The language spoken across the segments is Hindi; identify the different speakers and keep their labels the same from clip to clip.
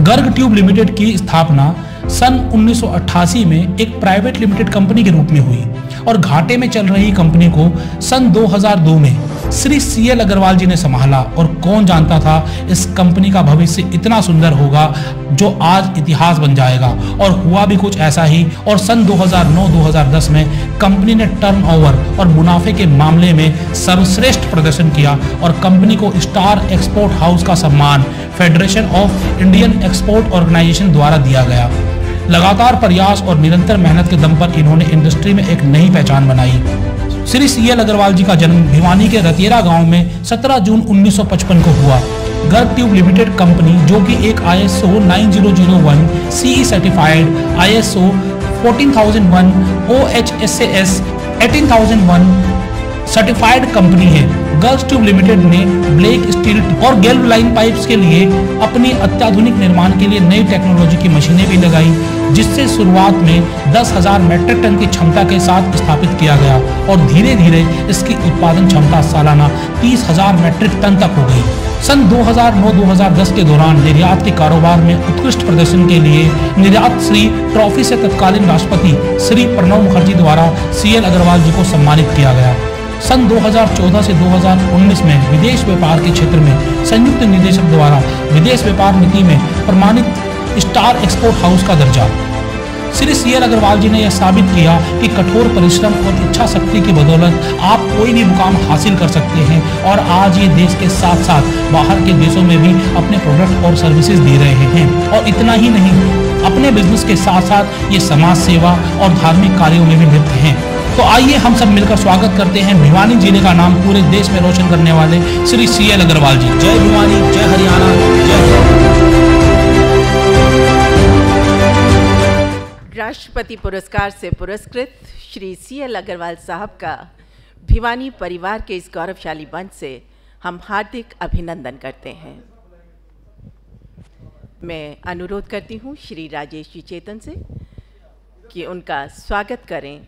Speaker 1: गर्ग ट्यूब लिमिटेड की स्थापना सन 1988 में एक प्राइवेट लिमिटेड कंपनी के रूप में हुई और घाटे में चल रही कंपनी को सन 2002 में श्री CL अग्रवाल जी ने संभाला। और कौन जानता था इस कंपनी का भविष्य इतना सुंदर होगा जो आज इतिहास बन जाएगा, और हुआ भी कुछ ऐसा ही। और सन 2009-2010 में कंपनी ने टर्नओवर और मुनाफे के मामले में सर्वश्रेष्ठ प्रदर्शन किया और कंपनी को स्टार एक्सपोर्ट हाउस का सम्मान federation of Indian export organisation द्वारा दिया गया। लगातार प्रयास और निरंतर मेहनत के दम पर इन्होंने इंडस्ट्री में एक नई पहचान बनाई। श्री CL अग्रवाल जी का जन्म भिवानी के रतेरा गांव में 17 जून 1955 को हुआ। गर्ग ट्यूब लिमिटेड कंपनी, जो कि एक ISO 9001 CE certified, ISO 14001 OHSAS 18001 certified company है। गर्ग ट्यूब लिमिटेड ने ब्लैक स्टील और गैल्वेनाइज्ड पाइप्स के लिए अपनी अत्याधुनिक निर्माण के लिए नई टेक्नोलॉजी की मशीनें भी लगाई, जिससे शुरुआत में 10,000 मैट्रिक टन की क्षमता के साथ स्थापित किया गया और धीरे धीरे इसकी उत्पादन क्षमता सालाना 30,000 मैट्रिक टन तक हो गई। सन 2009-2010 के दौरान निर्यात के कारोबार में उत्कृष्ट प्रदर्शन के लिए निर्यात श्री ट्रॉफी से तत्कालीन राष्ट्रपति श्री प्रणब मुखर्जी द्वारा CL अग्रवाल जी को सम्मानित किया गया। सन 2014 से 2019 में विदेश व्यापार के क्षेत्र में संयुक्त निदेशक द्वारा विदेश व्यापार नीति में प्रमाणित स्टार एक्सपोर्ट हाउस का दर्जा। श्री CL अग्रवाल जी ने यह साबित किया कि कठोर परिश्रम और इच्छा शक्ति की बदौलत आप कोई भी मुकाम हासिल कर सकते हैं, और आज ये देश के साथ साथ बाहर के देशों में भी अपने प्रोडक्ट और सर्विसेज दे रहे हैं। और इतना ही नहीं, अपने बिजनेस के साथ साथ ये समाज सेवा और धार्मिक कार्यों में भी लिप्त हैं। तो आइए हम सब मिलकर स्वागत करते हैं भिवानी जिले का नाम पूरे देश में रोशन करने वाले श्री CL अग्रवाल जी। जय भिवानी, जय हरियाणा, जय।
Speaker 2: राष्ट्रपति पुरस्कार से पुरस्कृत श्री CL अग्रवाल साहब का भिवानी परिवार के इस गौरवशाली मंच से हम हार्दिक अभिनंदन करते हैं। मैं अनुरोध करती हूँ श्री राजेश जी चेतन से कि उनका स्वागत करें।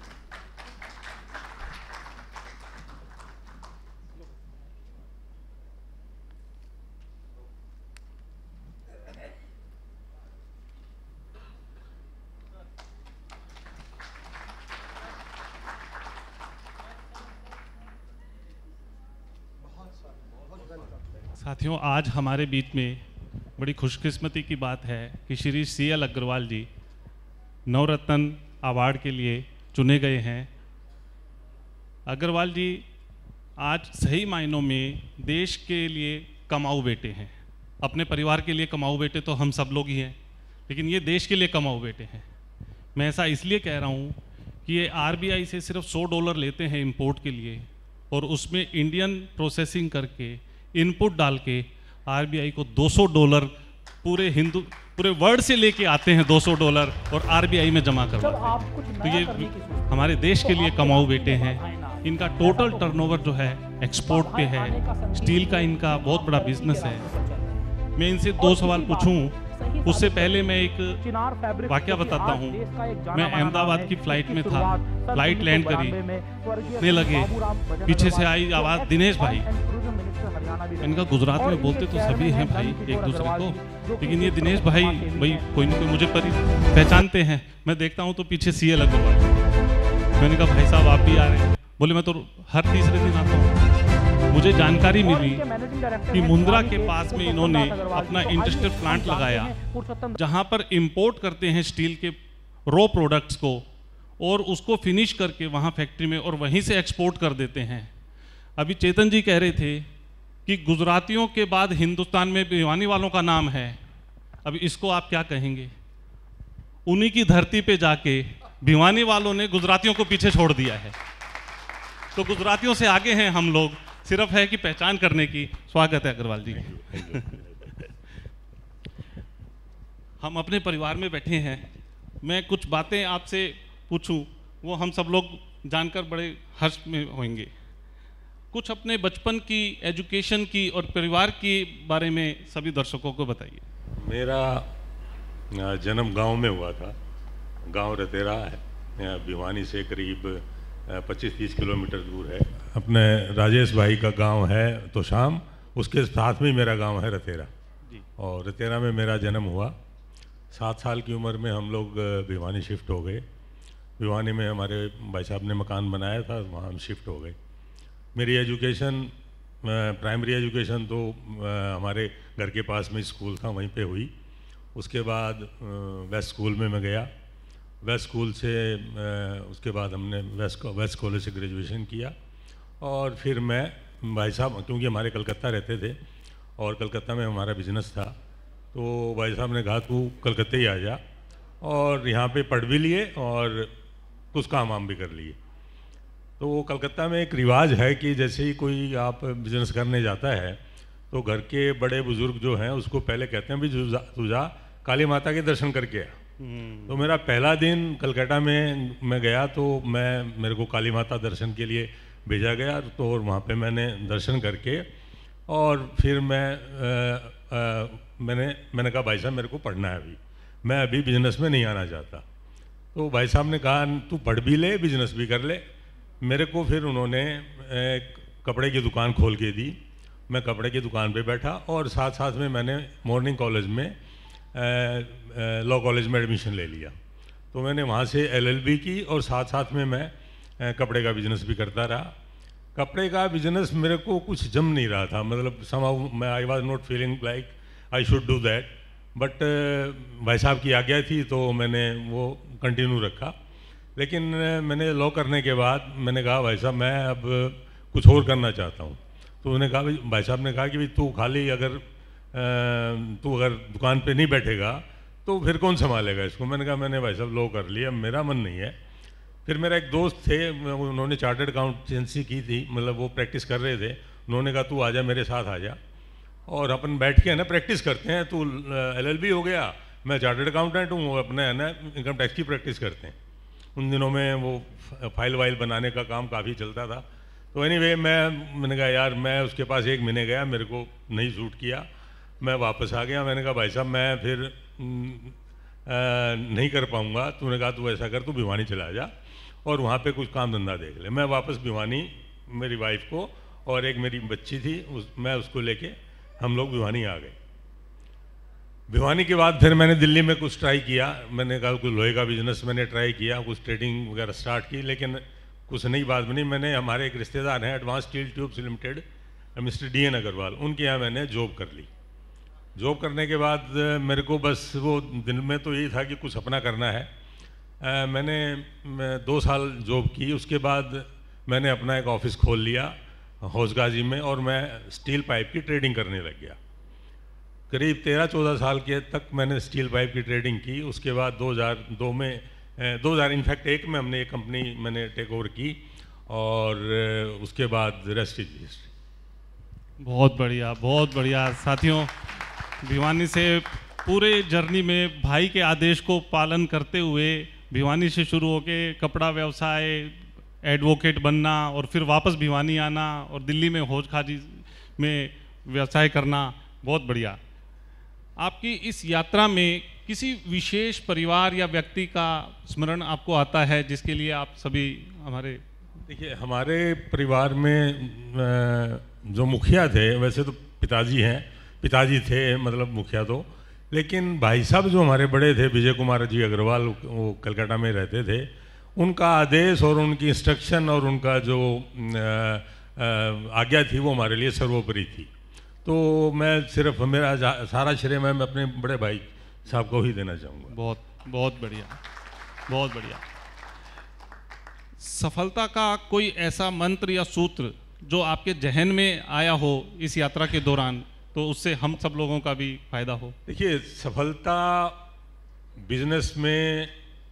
Speaker 3: साथियों, आज हमारे बीच में बड़ी खुशकिस्मती की बात है कि श्री CL अग्रवाल जी नवरत्न अवार्ड के लिए चुने गए हैं। अग्रवाल जी आज सही मायनों में देश के लिए कमाऊ बेटे हैं। अपने परिवार के लिए कमाऊ बेटे तो हम सब लोग ही हैं, लेकिन ये देश के लिए कमाऊ बेटे हैं। मैं ऐसा इसलिए कह रहा हूँ कि ये RBI से सिर्फ $100 लेते हैं इंपोर्ट के लिए, और उसमें इंडियन प्रोसेसिंग करके इनपुट डाल के RBI को $200 पूरे वर्ल्ड से लेके आते हैं। $200 और RBI में जमा करवाते हैं। तो ये हमारे देश के लिए कमाऊ बेटे हैं। इनका टोटल टर्नओवर जो है एक्सपोर्ट पे है। स्टील का इनका बहुत बड़ा बिजनेस है। मैं इनसे 2 सवाल पूछूं, उससे पहले मैं एक वाकया बताता हूँ। मैं अहमदाबाद की फ्लाइट में था, फ्लाइट लैंड करी, लगे पीछे से आई आवाज़, दिनेश भाई। इनका गुजरात में बोलते तो सभी हैं भाई एक दूसरे को, लेकिन ये दिनेश भाई कोई ना कोई मुझे पहचानते हैं। मैं देखता हूँ तो पीछे CL अग्रवाल। मैंने कहा भाई साहब आप भी आ रहे हैं? बोले मैं तो हर तीसरे दिन आता हूँ। मुझे जानकारी मिली कि मुंद्रा के पास में इन्होंने अपना इंडस्ट्रियल प्लांट लगाया, जहाँ पर इंपोर्ट करते हैं स्टील के रॉ प्रोडक्ट्स को और उसको फिनिश करके वहाँ फैक्ट्री में और वहीं से एक्सपोर्ट कर देते हैं। अभी चेतन जी कह रहे थे कि गुजरातियों के बाद हिंदुस्तान में भिवानी वालों का नाम है। अब इसको आप क्या कहेंगे? उन्हीं की धरती पे जाके भिवानी वालों ने गुजरातियों को पीछे छोड़ दिया है। तो गुजरातियों से आगे हैं हम लोग, सिर्फ है कि पहचान करने की। स्वागत है अग्रवाल जी। हम अपने परिवार में बैठे हैं। मैं कुछ बातें आपसे पूछूं, वो हम सब लोग जानकर बड़े हर्ष में होंगे। कुछ अपने बचपन की, एजुकेशन की और परिवार के बारे में सभी दर्शकों को बताइए।
Speaker 4: मेरा जन्म गांव में हुआ था। गांव रतेरा है, भिवानी से करीब 25-30 किलोमीटर दूर है। अपने राजेश भाई का गांव है तो शाम, उसके साथ में मेरा गांव है रतेरा।
Speaker 3: जी।
Speaker 4: और रतेरा में मेरा जन्म हुआ। 7 साल की उम्र में हम लोग भिवानी शिफ्ट हो गए। भिवानी में हमारे भाई साहब ने मकान बनाया था, वहाँ हम शिफ्ट हो गए। मेरी एजुकेशन, प्राइमरी एजुकेशन तो हमारे घर के पास में स्कूल था, वहीं पे हुई। उसके बाद वेस्ट स्कूल में मैं गया। वेस्ट स्कूल से उसके बाद हमने वेस्ट कॉलेज से ग्रेजुएशन किया। और फिर मैं भाई साहब, क्योंकि हमारे कलकत्ता रहते थे और कलकत्ता में हमारा बिजनेस था, तो भाई साहब ने कहा तू कलकत्ते ही आ जा, और यहाँ पे पढ़ भी लिए और कुछ काम वाम भी कर लिए। तो कलकत्ता में एक रिवाज है कि जैसे ही कोई आप बिजनेस करने जाता है तो घर के बड़े बुजुर्ग जो हैं उसको पहले कहते हैं भी तू जा काली माता के दर्शन करके आ। तो मेरा पहला दिन कलकत्ता में मैं गया तो मेरे को काली माता दर्शन के लिए भेजा गया। तो और वहाँ पे मैंने दर्शन करके और फिर मैंने कहा भाई साहब मेरे को पढ़ना है, मैं अभी बिजनेस में नहीं आना चाहता। तो भाई साहब ने कहा तू पढ़ भी ले, बिजनेस भी कर ले। मेरे को फिर उन्होंने कपड़े की दुकान खोल के दी। मैं कपड़े की दुकान पे बैठा और साथ साथ में मैंने मॉर्निंग कॉलेज में लॉ कॉलेज में एडमिशन ले लिया। तो मैंने वहाँ से LLB की और साथ साथ में मैं कपड़े का बिज़नेस भी करता रहा। कपड़े का बिज़नेस मेरे को कुछ जम नहीं रहा था, मतलब somehow I was not feeling like I should do that, but भाई साहब की आज्ञा थी तो मैंने वो कंटिन्यू रखा। लेकिन मैंने लॉ करने के बाद मैंने कहा भाई साहब मैं अब कुछ और करना चाहता हूँ। तो उन्होंने कहा भाई साहब ने कहा कि भाई तू खाली अगर दुकान पे नहीं बैठेगा तो फिर कौन संभालेगा इसको। मैंने कहा मैंने भाई साहब लॉ कर लिया, मेरा मन नहीं है। फिर मेरा एक दोस्त थे, उन्होंने चार्टर्ड अकाउंटेंसी की थी, मतलब वो प्रैक्टिस कर रहे थे। उन्होंने कहा तू आजा मेरे साथ आजा और अपन बैठ के है ना प्रैक्टिस करते हैं। तू LLB हो गया, मैं चार्टर्ड अकाउंटेंट हूँ, अपने है ना इनकम टैक्स की प्रैक्टिस करते हैं। उन दिनों में वो फाइल वाइल बनाने का काम काफ़ी चलता था। तो एनीवे मैंने कहा यार, मैं उसके पास 1 महीने गया, मेरे को नहीं सूट किया, मैं वापस आ गया। मैंने कहा भाई साहब मैं फिर नहीं कर पाऊँगा। तूने कहा तू ऐसा कर, तू भिवानी चला जा और वहाँ पे कुछ काम धंधा देख ले। मैं वापस भिवानी, मेरी वाइफ को और एक मेरी बच्ची थी मैं उसको लेके हम लोग भिवानी आ गए। भिवानी के बाद फिर मैंने दिल्ली में कुछ ट्राई किया। मैंने कहा कुछ लोहे का बिजनेस मैंने ट्राई किया, कुछ ट्रेडिंग वगैरह स्टार्ट की, लेकिन कुछ नई बात बनी। मैंने, हमारे एक रिश्तेदार हैं advance steel tubes limited, mister DN Agarwal, उनके यहाँ मैंने जॉब कर ली। जॉब करने के बाद मेरे को बस वो दिन में तो यही था कि कुछ अपना करना है। मैंने 2 साल जॉब की। उसके बाद मैंने अपना एक ऑफिस खोल लिया हौसगाजी में और मैं स्टील पाइप की ट्रेडिंग करने लग गया। करीब 13-14 साल के तक मैंने स्टील पाइप की ट्रेडिंग की। उसके बाद 2002 में 2001 में हमने एक कंपनी मैंने टेक ओवर की और उसके बाद रेस्ट इज हिस्ट्री।
Speaker 3: बहुत बढ़िया, बहुत बढ़िया। साथियों, भिवानी से पूरे जर्नी में भाई के आदेश को पालन करते हुए भिवानी से शुरू होके कपड़ा व्यवसाय, एडवोकेट बनना और फिर वापस भिवानी आना और दिल्ली में हौसखाजी में व्यवसाय करना, बहुत बढ़िया। आपकी इस यात्रा में किसी विशेष परिवार या व्यक्ति का स्मरण आपको आता है जिसके लिए आप सभी हमारे?
Speaker 4: देखिए, हमारे परिवार में जो मुखिया थे, वैसे तो पिताजी थे मतलब मुखिया तो, लेकिन भाई साहब जो हमारे बड़े थे विजय कुमार जी अग्रवाल, वो कलकत्ता में रहते थे, उनका आदेश और उनकी इंस्ट्रक्शन और उनका जो आज्ञा थी वो हमारे लिए सर्वोपरि थी। तो मैं सिर्फ मेरा सारा श्रेय मैं अपने बड़े भाई साहब को ही देना चाहूँगा।
Speaker 3: बहुत बहुत बढ़िया, बहुत बढ़िया। सफलता का कोई ऐसा मंत्र या सूत्र जो आपके जहन में आया हो इस यात्रा के दौरान, तो उससे हम सब लोगों का भी फायदा हो?
Speaker 4: देखिए, सफलता बिजनेस में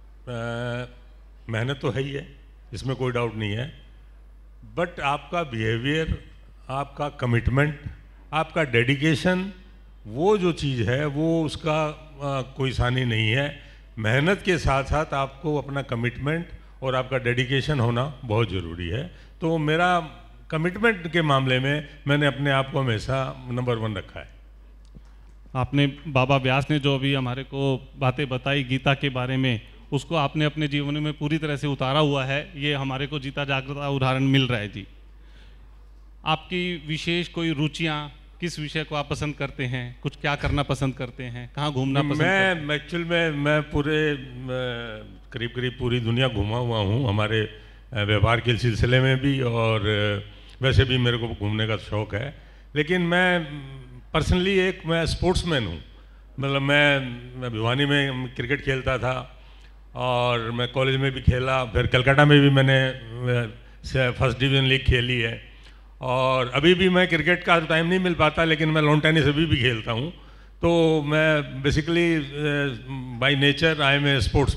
Speaker 4: मेहनत तो है ही है, इसमें कोई डाउट नहीं है, बट आपका बिहेवियर, आपका कमिटमेंट, आपका डेडिकेशन, वो जो चीज़ है वो उसका कोई सानी नहीं है। मेहनत के साथ साथ आपको अपना कमिटमेंट और आपका डेडिकेशन होना बहुत ज़रूरी है। तो मेरा कमिटमेंट के मामले में मैंने अपने आप को हमेशा नंबर 1 रखा है।
Speaker 3: आपने बाबा व्यास ने जो अभी हमारे को बातें बताई गीता के बारे में, उसको आपने अपने जीवन में पूरी तरह से उतारा हुआ है। ये हमारे को जीता जागता उदाहरण मिल रहा है जी। आपकी विशेष कोई रुचियाँ, किस विषय को आप पसंद करते हैं, कुछ क्या करना पसंद करते हैं, कहाँ घूमना पसंद करते हैं?
Speaker 4: मैं एक्चुअल में मैं पूरे करीब करीब पूरी दुनिया घूमा हुआ हूँ, हमारे व्यापार के सिलसिले में भी, और वैसे भी मेरे को घूमने का शौक़ है। लेकिन मैं पर्सनली मैं स्पोर्ट्समैन हूँ। मतलब मैं भिवानी में क्रिकेट खेलता था और मैं कॉलेज में भी खेला, फिर कलकत्ता में भी मैंने फर्स्ट डिवीज़न लीग खेली है, और अभी भी मैं क्रिकेट का टाइम नहीं मिल पाता, लेकिन मैं लॉन टेनिस अभी भी खेलता हूँ। तो मैं basically by nature I am a sports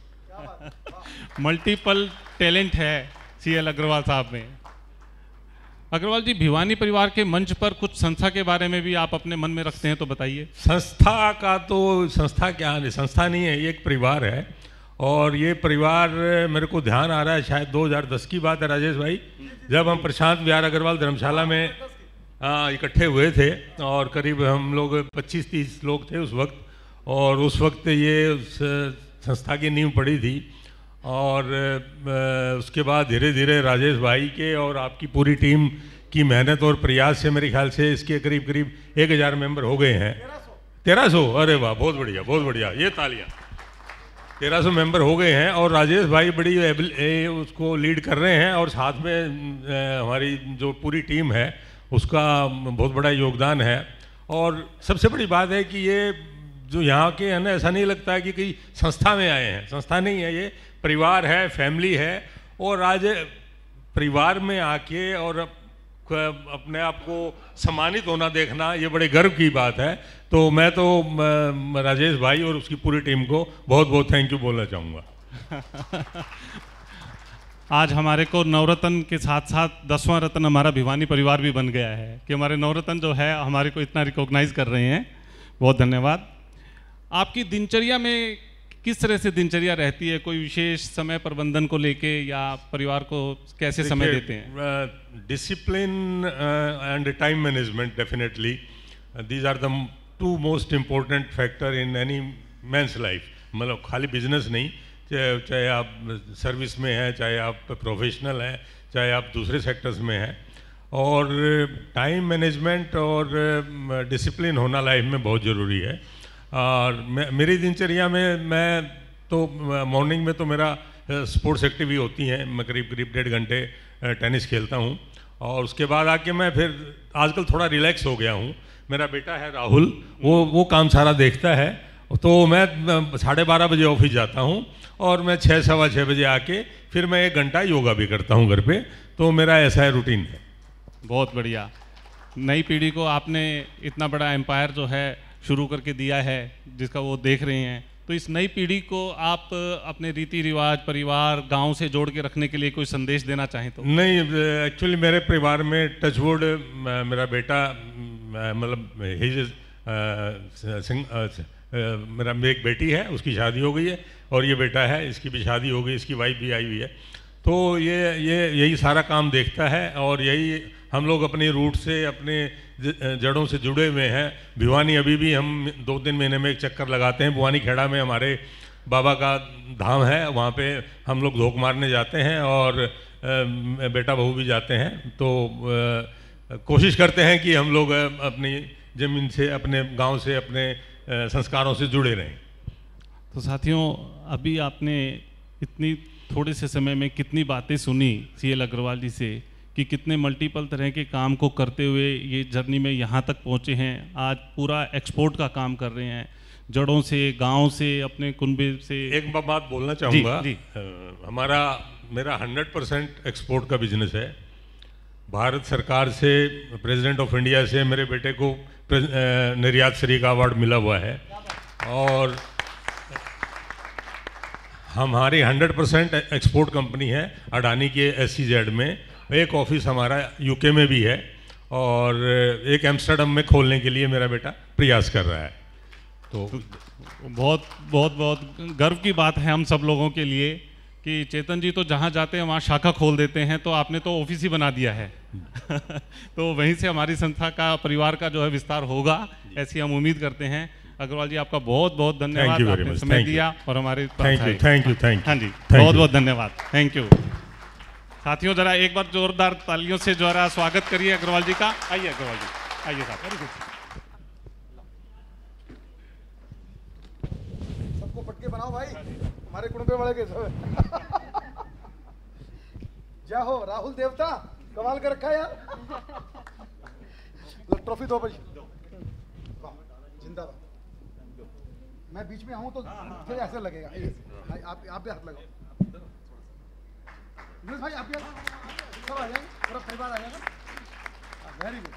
Speaker 4: person.
Speaker 3: Multiple talent है CL अग्रवाल साहब में। अग्रवाल जी, भिवानी परिवार के मंच पर कुछ संस्था के बारे में भी आप अपने मन में रखते हैं तो बताइए।
Speaker 4: संस्था का तो संस्था क्या है, संस्था नहीं है, ये एक परिवार है। और ये परिवार मेरे को ध्यान आ रहा है, शायद 2010 की बात है राजेश भाई, जब हम प्रशांत विहार अग्रवाल धर्मशाला में इकट्ठे हुए थे, और करीब हम लोग 25-30 लोग थे उस वक्त। और उस वक्त ये उस संस्था की नींव पड़ी थी, और उसके बाद धीरे धीरे राजेश भाई के और आपकी पूरी टीम की मेहनत और प्रयास से मेरे ख्याल से इसके करीब करीब 1000 मेंबर हो गए हैं। 1300, अरे वाह, बहुत बढ़िया बहुत बढ़िया, ये तालियां। 1300 मेंबर हो गए हैं, और राजेश भाई बड़ी उसको लीड कर रहे हैं, और साथ में हमारी जो पूरी टीम है उसका बहुत बड़ा योगदान है। और सबसे बड़ी बात है कि ये जो यहाँ के है ना, ऐसा नहीं लगता है कि कहीं संस्था में आए हैं, संस्था नहीं है, ये परिवार है, फैमिली है। और आज परिवार में आके और अपने आप को सम्मानित होना देखना, ये बड़े गर्व की बात है। तो मैं तो राजेश भाई और उसकी पूरी टीम को बहुत बहुत थैंक यू बोलना चाहूँगा।
Speaker 3: आज हमारे को नवरत्न के साथ साथ 10वां रत्न हमारा भिवानी परिवार भी बन गया है कि हमारे नवरत्न जो है हमारे को इतना रिकॉग्नाइज कर रहे हैं। बहुत धन्यवाद। आपकी दिनचर्या में किस तरह से दिनचर्या रहती है? कोई विशेष समय प्रबंधन को लेके, या परिवार को कैसे समय देते हैं?
Speaker 4: Discipline and time management, definitely these are the 2 most important factor in any man's life. मतलब खाली बिजनेस नहीं, चाहे आप सर्विस में हैं, चाहे आप प्रोफेशनल हैं, चाहे आप दूसरे सेक्टर्स में हैं। और टाइम मैनेजमेंट और डिसिप्लिन होना लाइफ में बहुत ज़रूरी है। और मेरी दिनचर्या में मैं तो मॉर्निंग में तो मेरा स्पोर्ट्स एक्टिविटी होती हैं, मैं करीब करीब 1.5 घंटे टेनिस खेलता हूँ, और उसके बाद आके मैं फिर आजकल थोड़ा रिलैक्स हो गया हूँ। मेरा बेटा है राहुल, वो काम सारा देखता है, तो मैं 12:30 बजे ऑफिस जाता हूँ, और मैं 6, सवा 6 बजे आके फिर मैं 1 घंटा योगा भी करता हूँ घर पे। तो मेरा ऐसा है रूटीन है।
Speaker 3: बहुत बढ़िया। नई पीढ़ी को आपने इतना बड़ा एम्पायर जो है शुरू करके दिया है, जिसका वो देख रहे हैं, तो इस नई पीढ़ी को आप अपने रीति रिवाज, परिवार, गांव से जोड़ के रखने के लिए कोई संदेश देना चाहें तो?
Speaker 4: नहीं, एक्चुअली मेरे परिवार में टचवुड मेरा बेटा, मतलब मेरा एक बेटी है, उसकी शादी हो गई है, और ये बेटा है, इसकी भी शादी हो गई, इसकी वाइफ भी आई हुई है। तो यही सारा काम देखता है, और यही हम लोग अपनी रूट से, अपने जड़ों से जुड़े हुए हैं। भिवानी अभी भी हम 2-3 महीने में एक चक्कर लगाते हैं। भिवानी खेड़ा में हमारे बाबा का धाम है, वहाँ पे हम लोग धोख मारने जाते हैं, और बेटा बहू भी जाते हैं। तो कोशिश करते हैं कि हम लोग अपनी ज़मीन से, अपने गांव से, अपने संस्कारों से जुड़े रहें।
Speaker 3: तो साथियों, अभी आपने इतनी थोड़े से समय में कितनी बातें सुनी CL अग्रवाल जी से, कि कितने मल्टीपल तरह के काम को करते हुए ये जर्नी में यहाँ तक पहुँचे हैं। आज पूरा एक्सपोर्ट का काम कर रहे हैं, जड़ों से, गांव से, अपने कुनबे से।
Speaker 4: एक बात बोलना चाहूँगा, मेरा 100% एक्सपोर्ट का बिजनेस है। भारत सरकार से, प्रेसिडेंट ऑफ इंडिया से मेरे बेटे को निर्यात श्री का अवार्ड मिला हुआ है, और हमारी 100% एक्सपोर्ट कंपनी है अडानी के SEZ में। एक ऑफिस हमारा UK में भी है, और एक एम्स्टर्डम में खोलने के लिए मेरा बेटा प्रयास कर रहा है। तो
Speaker 3: बहुत बहुत बहुत गर्व की बात है हम सब लोगों के लिए कि चेतन जी तो जहाँ जाते हैं वहाँ शाखा खोल देते हैं, तो आपने तो ऑफिस ही बना दिया है। तो वहीं से हमारी संस्था का, परिवार का जो है विस्तार होगा, ऐसी हम उम्मीद करते हैं। अग्रवाल जी, आपका बहुत बहुत धन्यवाद, आपने समय दिया और हमारे
Speaker 4: थैंक यू।
Speaker 3: हाँ जी, बहुत बहुत धन्यवाद, थैंक यू। साथियों, जरा एक बार जोरदार तालियों से जो है स्वागत करिए अग्रवाल जी का। आइए अग्रवाल जी। आइए साहब।
Speaker 5: Very good. सबको पटके बनाओ भाई, हमारे कुड़बे वाले के सब। जय हो राहुल देवता, कमाल कर रखा है यार। लो ट्रॉफी दो भाई, जिंदाबाद। मैं बीच में आऊं तो फिर ऐसा लगेगा। आप भी हाथ लगाओ भाई, आप भी सब आ जाएंगे, पूरा परिवार आ जाएगा। Very good.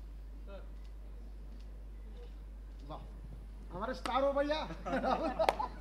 Speaker 5: वाह, हमारे स्टार हो भैया।